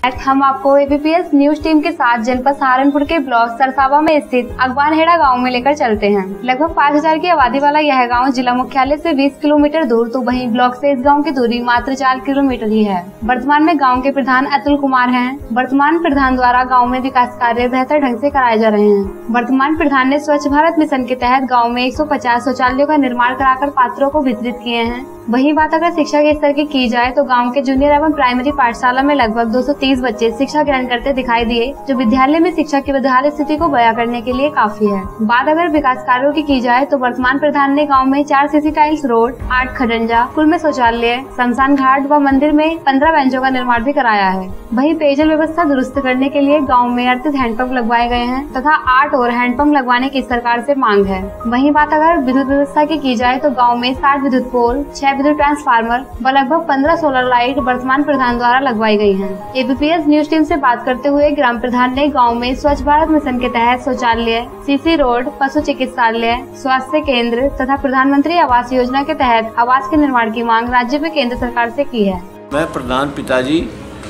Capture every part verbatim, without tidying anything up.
हम आपको ABPS news team के साथ जनपद सहारनपुर के ब्लॉक सरसावा में स्थित अगवानहेड़ा गांव में लेकर चलते हैं। लगभग पाँच हजार की आबादी वाला यह गांव जिला मुख्यालय से बीस किलोमीटर दूर तो वहीं ब्लॉक से इस गांव की दूरी मात्र चार किलोमीटर ही है। वर्तमान में गांव के प्रधान अतुल कुमार हैं। वर्तमान प्रधान द्वारा गाँव में विकास कार्य बेहतर ढंग से कराए जा रहे हैं। वर्तमान प्रधान ने स्वच्छ भारत मिशन के तहत गाँव में एक सौ पचास शौचालयों का निर्माण कराकर पात्रों को वितरित किए हैं। वहीं बात अगर शिक्षा के स्तर की की जाए तो गांव के जूनियर एवं प्राइमरी पाठशाला में लगभग दो सौ तीस बच्चे शिक्षा ग्रहण करते दिखाई दिए, जो विद्यालय में शिक्षा की बदहाल स्थिति को बयां करने के लिए काफी है। बात अगर विकास कार्यों की की जाए तो वर्तमान प्रधान ने गांव में चार सीसी टाइल्स रोड, आठ खडंजा, स्कूल में शौचालय, शमशान घाट व मंदिर में पंद्रह बेंचों का निर्माण भी कराया है। वहीं पेयजल व्यवस्था दुरुस्त करने के लिए गाँव में अड़तीस हैंडपंप लगवाए गए हैं तथा आठ और हैंडपंप लगवाने की सरकार से मांग है। वहीं बात अगर विद्युत व्यवस्था की की जाए तो गाँव में साठ विद्युत पोल, छह विद्युत ट्रांसफार्मर व लगभग पंद्रह सोलर लाइट वर्तमान प्रधान द्वारा लगवाई गई हैं। एबीपीएस न्यूज टीम से बात करते हुए ग्राम प्रधान ने गांव में स्वच्छ भारत मिशन के तहत शौचालय, सीसी रोड, पशु चिकित्सालय, स्वास्थ्य केंद्र तथा प्रधानमंत्री आवास योजना के तहत आवास के निर्माण की मांग राज्य में केंद्र सरकार से की है। मैं प्रधान पिताजी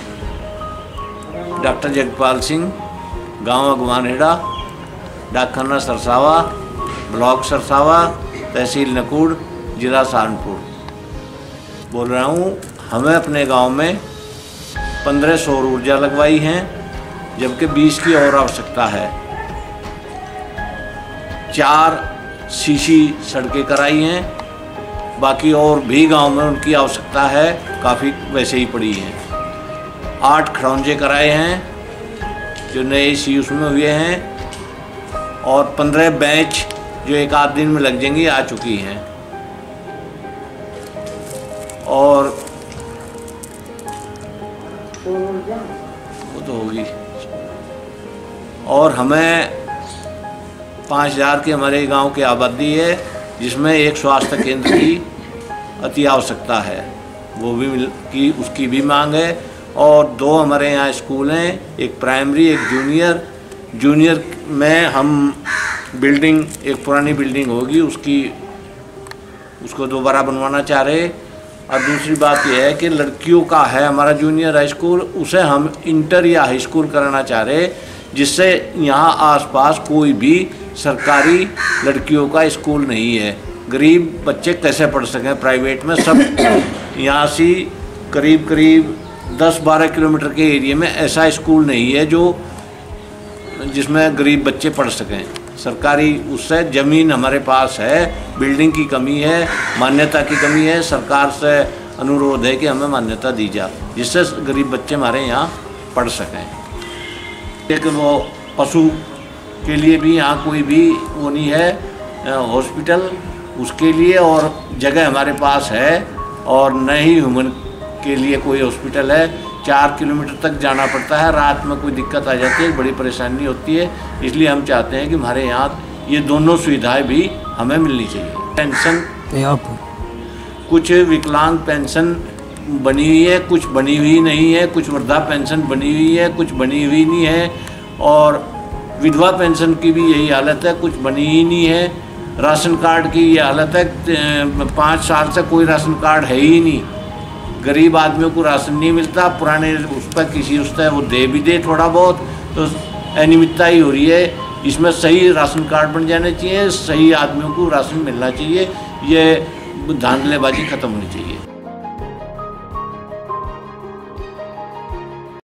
डॉक्टर जगपाल सिंह, गाँव अगवानहेड़ा, डाकखाना सरसावा, ब्लॉक सरसावा, तहसील नकुड़, जिला सहारनपुर बोल रहा हूँ। हमें अपने गांव में पंद्रह सौर ऊर्जा लगवाई हैं, जबकि बीस की और आवश्यकता है। चार सीसी सड़कें कराई हैं, बाकी और भी गांव में उनकी आवश्यकता है, काफ़ी वैसे ही पड़ी हैं। आठ खड़ौंजे कराए हैं जो नए सी उसमें हुए हैं, और पंद्रह बेंच जो एक आध दिन में लग जाएंगी आ चुकी हैं। और वो तो होगी। और हमें पाँच हजार की हमारे गांव की आबादी है, जिसमें एक स्वास्थ्य केंद्र की अति आवश्यकता है, वो भी मिल की उसकी भी मांग है। और दो हमारे यहाँ स्कूल हैं, एक प्राइमरी एक जूनियर। जूनियर में हम बिल्डिंग, एक पुरानी बिल्डिंग होगी, उसकी उसको दोबारा बनवाना चाह रहे। और दूसरी बात यह है कि लड़कियों का है हमारा जूनियर हाई स्कूल, उसे हम इंटर या हाई स्कूल कराना चाह रहे, जिससे यहाँ आसपास कोई भी सरकारी लड़कियों का स्कूल नहीं है। गरीब बच्चे कैसे पढ़ सकें प्राइवेट में? सब यहाँ से करीब करीब दस बारह किलोमीटर के एरिया में ऐसा स्कूल नहीं है जो जिसमें गरीब बच्चे पढ़ सकें। सरकारी उससे ज़मीन हमारे पास है, बिल्डिंग की कमी है, मान्यता की कमी है। सरकार से अनुरोध है कि हमें मान्यता दी जाए, जिससे गरीब बच्चे हमारे यहाँ पढ़ सकें। लेकिन वो पशु के लिए भी यहाँ कोई भी वो नहीं है हॉस्पिटल, उसके लिए और जगह हमारे पास है, और न ही ह्यूमन के लिए कोई हॉस्पिटल है। चार किलोमीटर तक जाना पड़ता है, रात में कोई दिक्कत आ जाती है, बड़ी परेशानी होती है। इसलिए हम चाहते हैं कि हमारे यहाँ ये दोनों सुविधाएं भी हमें मिलनी चाहिए। पेंशन, कुछ विकलांग पेंशन बनी हुई है, कुछ बनी हुई नहीं है, कुछ वृद्धा पेंशन बनी हुई है, कुछ बनी हुई नहीं है, और विधवा पेंशन की भी यही हालत है, कुछ बनी ही नहीं है। राशन कार्ड की ये हालत है, पाँच साल से कोई राशन कार्ड है ही नहीं। गरीब आदमियों को राशन नहीं मिलता, पुराने उस पर किसी उस पर वो दे भी दे थोड़ा बहुत, तो अनियमितता ही हो रही है। इसमें सही राशन कार्ड बन जाने चाहिए, सही आदमियों को राशन मिलना चाहिए, ये धांधलेबाजी खत्म होनी चाहिए।